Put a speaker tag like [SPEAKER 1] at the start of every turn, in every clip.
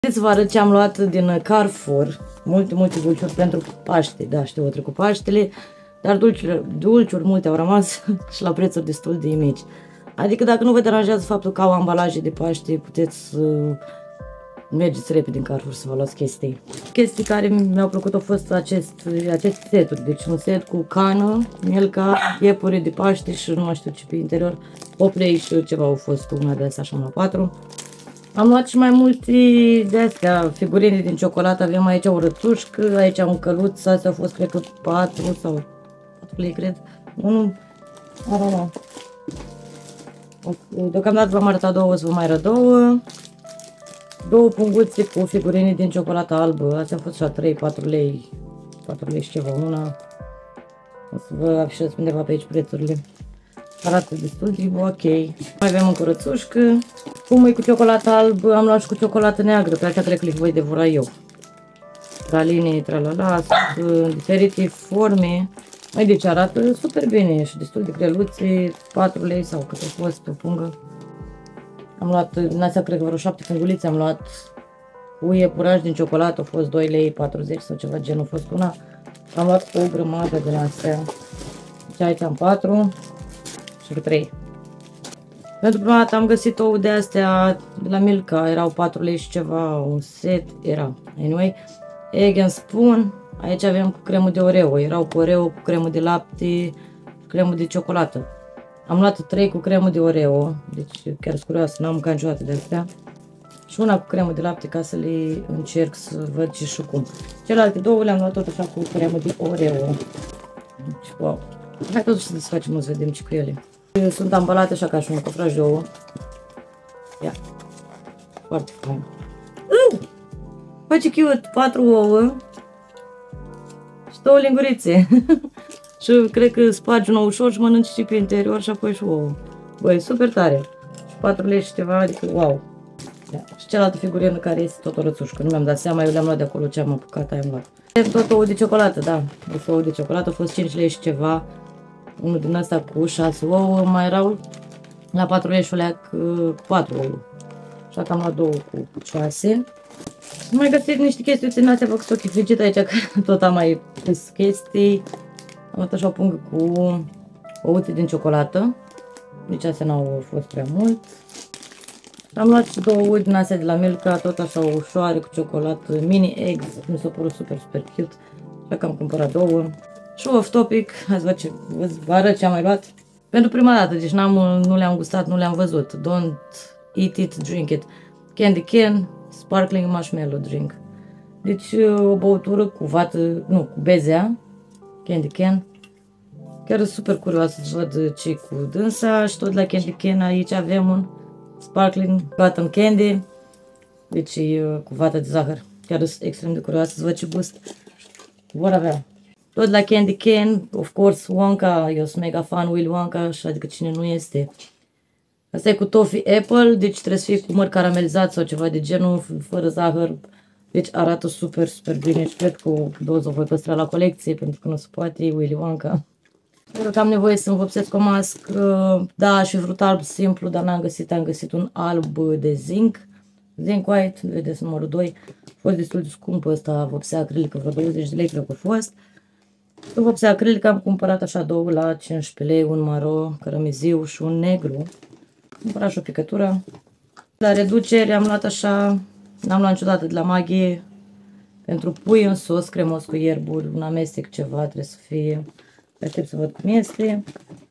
[SPEAKER 1] Să vă arăt ce am luat din Carrefour. Multe dulciuri pentru Paște. Da, știu, au trecut Paștele, dar dulciuri multe au rămas și la prețuri destul de mici. Adică dacă nu vă deranjează faptul că au ambalaje de Paște, puteți mergeți repede în Carrefour să vă luați chestii. Chestii care mi-au plăcut au fost aceste seturi. Deci un set cu cană, mielca, iepure de Paște și nu mai știu ce pe interior. 8 lei și ceva au fost, una de astea, așa la 4. Am luat și mai multe de astea, figurine din ciocolată. Avem aici o rățușcă, aici un căluț, astea au fost, cred că 4 sau 4 lei, cred. Unul, deocamdată v-am arătat două, o să vă mai arăt două. Două punguțe cu figurine din ciocolată albă, astea au fost și la 3-4 lei, 4 lei și ceva una. O să vă afișez undeva pe aici prețurile. Arată destul de ok. Mai avem o curățușcă. Cum e cu ciocolată albă, am luat și cu ciocolată neagră. Pe aceea cred că le voi devora eu. Praline, tralala, sunt diferite forme. Mai deci arată super bine și destul de greluțe. 4 lei sau cât a fost pe pungă. Am luat, în astea cred că vreo 7 fungulițe am luat. Cu iepuraș din ciocolată, a fost 2 lei 40 sau ceva genul, a fost una. Am luat o grămadă din astea. Deci aici am 4 și 3. Pentru prima dată am găsit ouă de astea de la Milka, erau 4 lei și ceva, un set era. Anyway, Egg and Spoon, aici avem cu cremă de Oreo, erau cu Oreo, cu cremă de lapte, cu cremă de ciocolată. Am luat 3 cu cremă de Oreo, deci chiar sunt curioasă, n-am mâncat niciodată de astea. Și una cu cremă de lapte ca să le încerc să văd ce și cum. Celelalte două le-am luat tot așa cu cremă de Oreo. Deci, wow. Hai totuși să desfacem, să vedem ce cu ele. Sunt ambalate așa ca și un cofraj de ouă. Ia. Foarte fain. Bă, ce cute! 4 ouă. Și 2 lingurițe. Și cred că spargi una ușor și mănânci și pe interior și apoi și ouă. Băi, super tare. Și 4 lei și ceva, adică wow. Ia. Și cealaltă figurină care este tot o rățușcă. Nu mi-am dat seama, eu le-am luat de acolo ce am apucat, aia am luat. Tot ouă de ciocolată, da. Ouă de ciocolată a fost 5 lei și ceva. Unul din asta cu 6 ouă, mai erau la 4 lei și o leac 4 ouă. Așa că am luat 2 cu 6. Mai găsit niște chestii din astea, vă că frigit aici, că tot am mai pus chestii. Am luat așa o pungă cu ouțe din ciocolată. Nici astea n-au fost prea mult. Am luat și 2 ouă din astea de la Milka, tot așa ușoare cu ciocolată, mini eggs. Mi s-a părut super cute. Așa că am cumpărat 2. Și off topic, azi vă arăt ce am mai luat. Pentru prima dată, deci nu le-am gustat, nu le-am văzut. Don't eat it, drink it. Candy can, sparkling marshmallow drink. Deci o băutură cu vată, nu, cu bezea. Candy can. Chiar sunt super curioasă să văd ce cu dânsa. Și tot la candy can aici avem un sparkling cotton candy. Deci cu vată de zahăr. Chiar sunt extrem de curioasă să văd ce gust vor avea. Tot la Candy Can, of course, Wonka, eu sunt mega fan Willy Wonka, și adică cine nu este. Asta e cu toffee apple, deci trebuie să fie cu măr caramelizat sau ceva de genul, fără zahăr. Deci arată super bine și cred că o doză o voi păstra la colecție, pentru că nu se poate, Willy Wonka. Cred că am nevoie să-mi vopsesc o mască, da, și vrut alb simplu, dar n-am găsit, am găsit un alb de zinc. Zinc white, vedeți numărul 2. A fost destul de scump ăsta, vopsea acrilică, vreo 20 de lei cred că a fost. În vopsea acrilică am cumpărat așa 2 la 15 lei, un maro, cărămiziu și un negru. Am cumpărat și o picătură. La reducere am luat așa, n-am luat niciodată de la Maggi, pentru pui în sos cremos cu ierburi, un amestec ceva trebuie să fie. Aștept să văd cum este.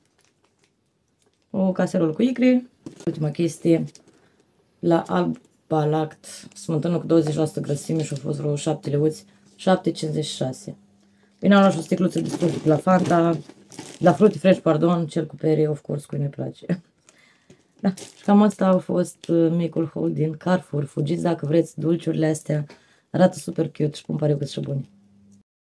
[SPEAKER 1] O caserolă cu icre. Ultima chestie, la Alba Lact, smântână cu 20% grăsime și au fost vreo 7 leuți, 7,56. Bine, am luat și o sticluță de fructe la Fanta, la Fruity Fresh, pardon, cel cu pere, of course, cui ne place. Da, și cam asta a fost micul haul din Carrefour. Fugiți dacă vreți dulciurile astea, arată super cute și pun pariu că sunt și bune.